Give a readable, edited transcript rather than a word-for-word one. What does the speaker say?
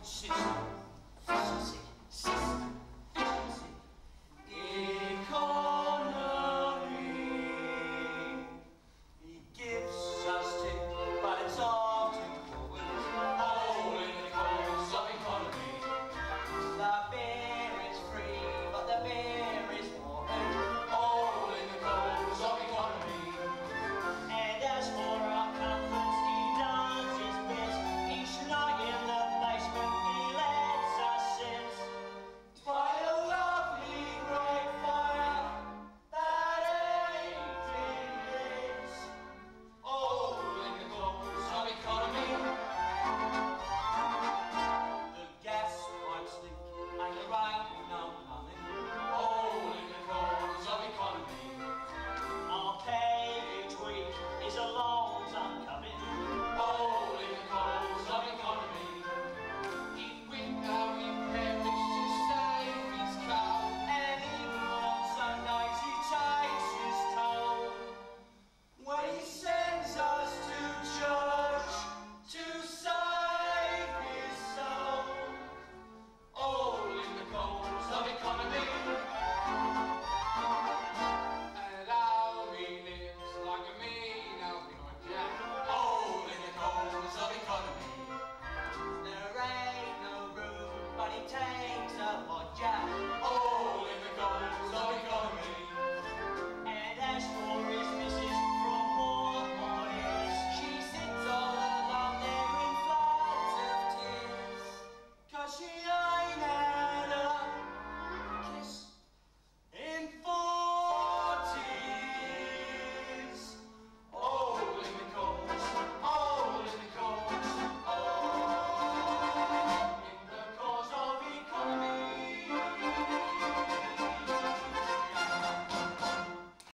system, efficiency, system, efficiency, economy. He gives us tip, but it's all too forward. All in the cause of economy. The beer is free, but the beer is watered. All in the cause of economy. And as for our comforts, he does his bit. Each night in the basement he lets us sit by a lovely bright fire that Adrian lit. All in the cause of economy. The gas pipes leak and the rain no coming. All in the cause of economy. Our carriage week is a long time coming. All in the cause of economy. He'd window repairs to save his coal, And even on Sundays he takes his toll. When he sends us to church to save his soul. all in the cause of economy. And how he lives like a mean alcoholic jack, All in the cause of economy. There ain't no room, but he takes a hot jack. All